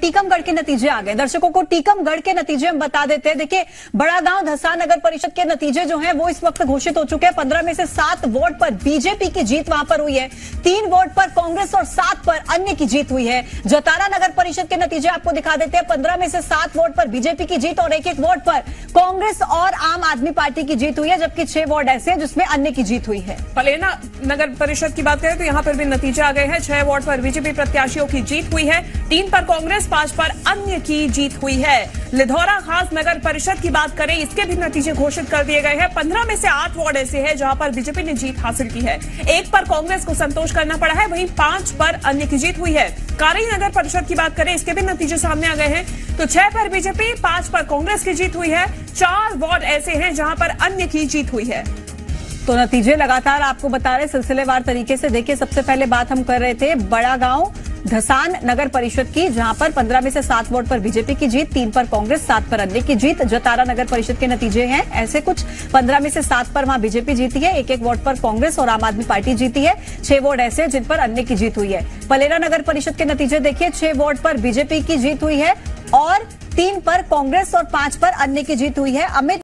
टीकमगढ़ के नतीजे आ गए। दर्शकों को टीकमगढ़ के नतीजे हम बता देते हैं। देखिए, बड़ा गांव धसान नगर परिषद के नतीजे जो हैं वो इस वक्त घोषित हो चुके हैं। 15 में से 7 वोट पर बीजेपी की जीत वहां पर हुई है, 3 वोट पर कांग्रेस और 7 पर अन्य की जीत हुई है। जतारा नगर परिषद के नतीजे आपको दिखा देते हैं। 15 में से 7 वोट पर बीजेपी की जीत और 1-1 वोट पर कांग्रेस और आम आदमी पार्टी की जीत हुई है, जबकि 6 वोट ऐसे हैं जिसमें अन्य की जीत हुई है। पलेना नगर परिषद की बात करें तो यहां पर भी नतीजे आ गए हैं। 6 वोट पर बीजेपी प्रत्याशियों की जीत हुई है, 3 पर कांग्रेस, 5 पर अन्य की जीत हुई है। लिधौरा खास नगर परिषद की बात करें, इसके भी नतीजे घोषित कर दिए गए हैं। 15 में से 8 वार्ड ऐसे हैं जहां पर बीजेपी ने जीत हासिल की है, 1 पर कांग्रेस को संतोष करना पड़ा है, वहीं 5 पर अन्य की जीत हुई है। कारई नगर परिषद की बात करें, इसके भी नतीजे सामने आ गए हैं। तो 6 पर बीजेपी, 5 पर कांग्रेस की जीत हुई है, 4 वार्ड ऐसे हैं जहां पर अन्य की जीत हुई है। तो नतीजे लगातार आपको बता रहे सिलसिलेवार तरीके से। देखिए, सबसे पहले बात हम कर रहे थे बड़ा गांव धसान नगर परिषद की, जहां पर 15 में से 7 वोट पर बीजेपी की जीत, 3 पर कांग्रेस, 7 पर अन्य की जीत। जतारा नगर परिषद के नतीजे हैं ऐसे कुछ। 15 में से 7 पर वहां बीजेपी जीती है, 1-1 वोट पर कांग्रेस और आम आदमी पार्टी जीती है, 6 वोट ऐसे हैं जिन पर अन्य की जीत हुई है। पलेरा नगर परिषद के नतीजे देखिए, 6 वोट पर बीजेपी की जीत हुई है और 3 पर कांग्रेस और 5 पर अन्य की जीत हुई है। अमित